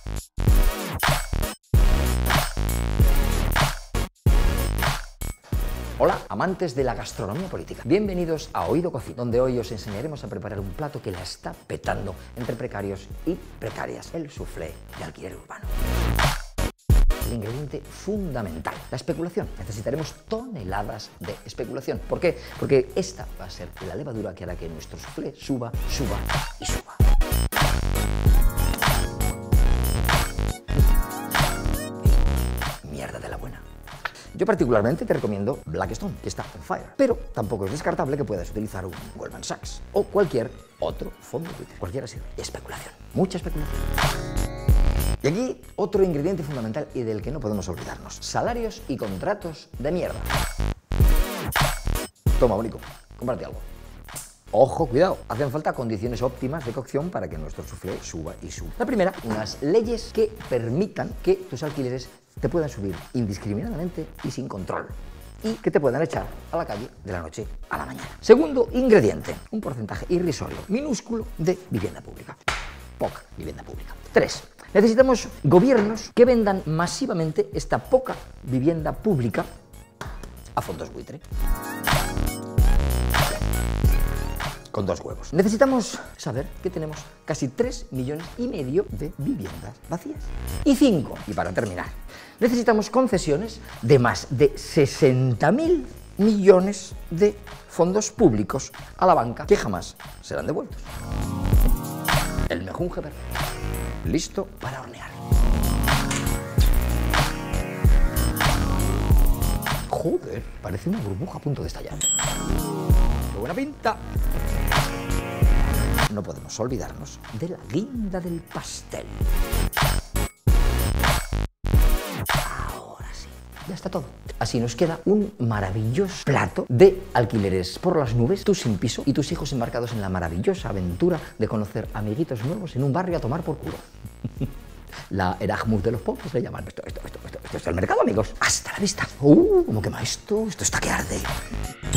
Hola, amantes de la gastronomía política. Bienvenidos a Oído Cocina, donde hoy os enseñaremos a preparar un plato que la está petando entre precarios y precarias, el soufflé de alquiler urbano. El ingrediente fundamental, la especulación. Necesitaremos toneladas de especulación. ¿Por qué? Porque esta va a ser la levadura que hará que nuestro soufflé suba, suba y suba. Mierda de la buena. Yo particularmente te recomiendo Blackstone, que está on fire, pero tampoco es descartable que puedas utilizar un Goldman Sachs o cualquier otro fondo de Twitter. Cualquiera sirve. Especulación, mucha especulación. Y aquí otro ingrediente fundamental y del que no podemos olvidarnos: salarios y contratos de mierda. Toma, Bonico, cómprate algo. Ojo, cuidado, hacen falta condiciones óptimas de cocción para que nuestro soufflé suba y suba. La primera, unas leyes que permitan que tus alquileres te puedan subir indiscriminadamente y sin control, y que te puedan echar a la calle de la noche a la mañana. Segundo ingrediente, un porcentaje irrisorio, minúsculo de vivienda pública. Poca vivienda pública. 3. Necesitamos gobiernos que vendan masivamente esta poca vivienda pública a fondos buitre. Con 2 huevos. Necesitamos saber que tenemos casi 3,5 millones de viviendas vacías. Y 5, y para terminar, necesitamos concesiones de más de 60.000 millones de fondos públicos a la banca que jamás serán devueltos. El mejunje perfecto, listo para hornear. Joder, parece una burbuja a punto de estallar. ¡Qué buena pinta! No podemos olvidarnos de la guinda del pastel. Ahora sí, ya está todo. Así nos queda un maravilloso plato de alquileres por las nubes, tú sin piso y tus hijos embarcados en la maravillosa aventura de conocer amiguitos nuevos en un barrio a tomar por culo. La Erasmus de los pobres le llaman. Esto es el mercado, amigos. Hasta la vista. ¿Cómo quema esto? Esto está que arde.